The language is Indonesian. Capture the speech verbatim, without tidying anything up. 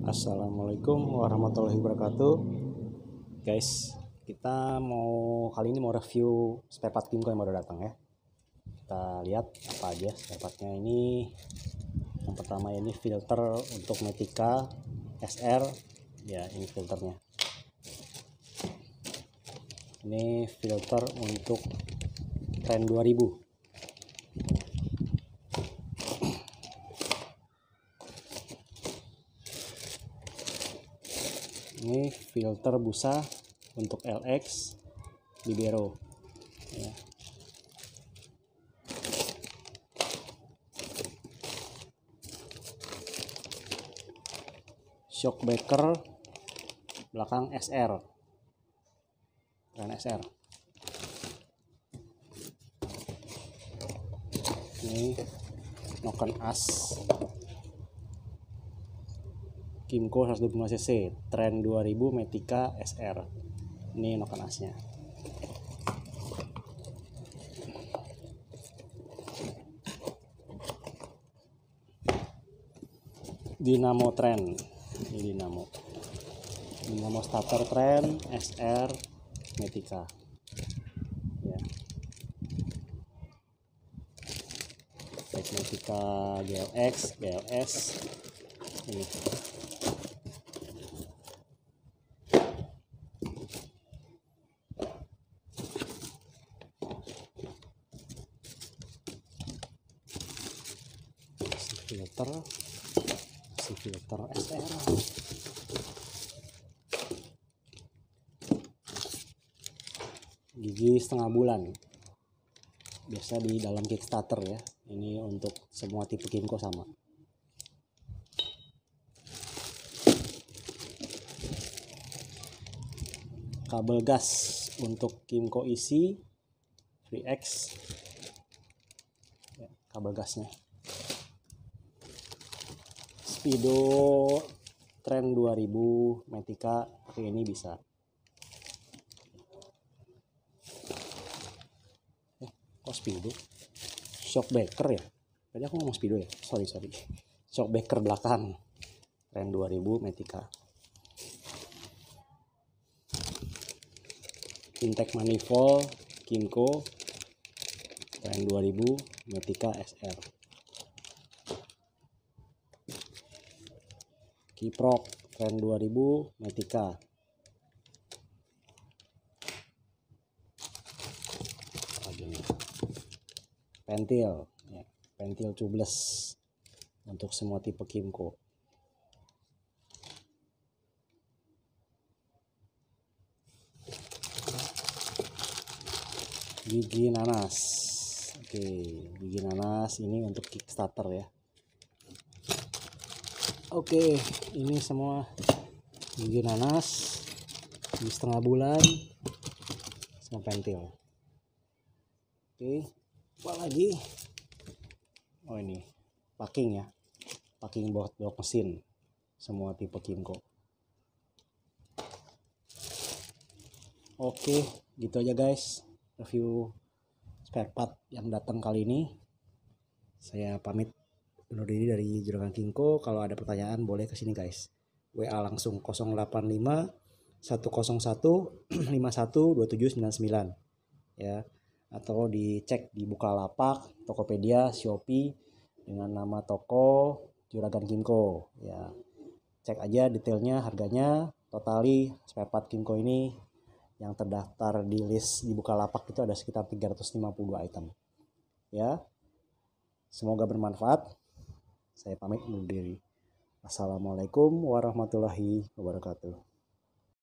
Assalamualaikum warahmatullahi wabarakatuh. Guys, kita mau kali ini mau review spare part Kimco yang baru datang ya. Kita lihat apa aja spare partnya ini. Yang pertama ini filter untuk Metika S R. Ya, ini filternya. Ini filter untuk Trend dua ribu. Ini filter busa untuk L X Libero ya. Shockbreaker belakang S R dan S R. Ini noken as Kimco seratus dua puluh lima cc Trend dua ribu Metika S R. Ini noken asnya. Dinamo Trend. Ini dinamo. Dinamo starter Trend S R Metika. Ya. Baik Metika G L X, G L S. Ini. Filter si filter S R gigi setengah bulan, biasa di dalam Kickstarter ya. Ini untuk semua tipe Kimco sama. Kabel gas untuk Kimco isi Free X ya, kabel gasnya. Speedo Trend dua ribu Metika pakai ini bisa. Eh, kok Speedo? Shockbreaker ya? Tadi aku ngomong Speedo ya? Sorry, sorry. Shockbreaker belakang Trend dua ribu Metika. Intake manifold Kimco Trend dua ribu Metika S R. Kiprok Trend dua ribu Metika. Pentil ya, pentil tubeless untuk semua tipe Kimco. Gigi nanas. Oke, gigi nanas ini untuk Kickstarter ya. Oke, ini semua gigi nanas di setengah bulan sama pentil. Oke, apa lagi? Oh ini packing ya, packing buat blok mesin semua tipe Kimco. Oke, gitu aja guys review spare part yang datang kali ini. Saya pamit undur diri dari Juragan Kimco. Kalau ada pertanyaan boleh ke sini guys. W A langsung nol delapan lima satu nol satu lima satu dua tujuh sembilan sembilan ya, atau dicek di Bukalapak, Tokopedia, Shopee dengan nama toko Juragan Kimco ya. Cek aja detailnya, harganya, totali spare part Kimco ini yang terdaftar di list di Bukalapak itu ada sekitar tiga ratus lima puluh dua item ya. Semoga bermanfaat. Saya pamit undur diri. Assalamualaikum warahmatullahi wabarakatuh.